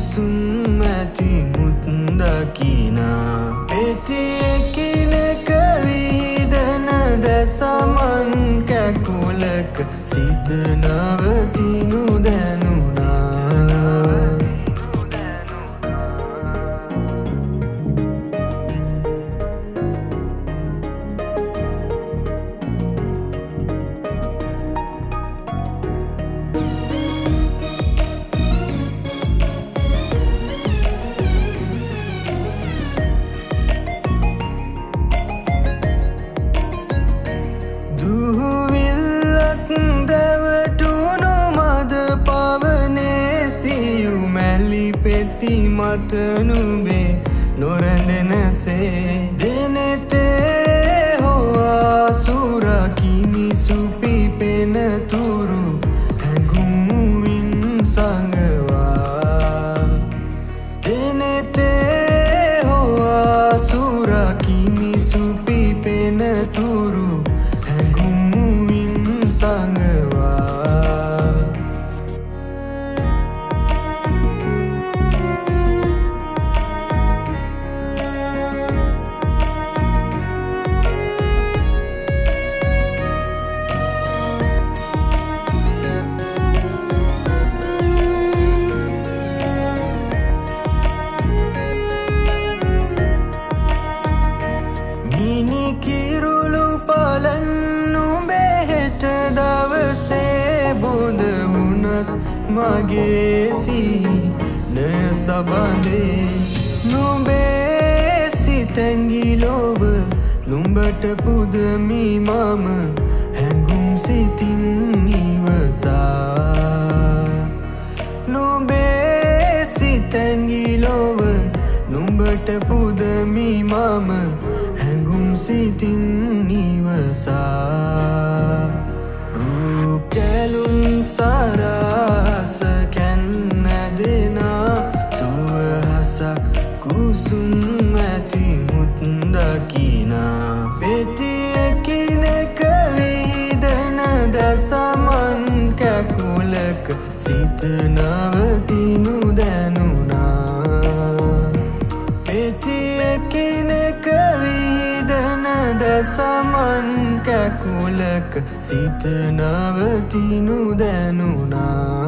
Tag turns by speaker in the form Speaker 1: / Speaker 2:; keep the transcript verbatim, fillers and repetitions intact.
Speaker 1: කුසුම් ඇති මුත් දකිනා පෙතියේ කිනක විහිදෙන දැසමන් කැකුලක සිත නවතිනු දැනුණා පෙති මත නුඹේ නොරැඳෙනසේ දෙනෙතේ හොවා සුරා කිමිසු පිපෙන තුරු හැඟුමින් සංගවා දෙනෙතේ හොවා සුරා කිමිසු පිපෙන තුරු හැඟුමින් සංගවා මගේ සීනය සබඳේ නුඹේ සිතැඟි ලොව නුඹට පුදමි මම හැඟුම් සිතින් ඉවසා නුඹේ සිතැඟි ලොව නුඹට පුදමි මම හැඟුම් සිතින් ඉවසා රූප කැලුම් සරස කැන්නැදෙනා සුවහසක් කුසුම් ඇති මුත් දකිනා පෙතියේ කිනක විහිදෙන දැසමන් කැකුලක සිත නවතිනු දැනුණා පෙතියේ කිනක විහිදෙන දැසමන් කැකුලක සිත නවතිනු දැනුණා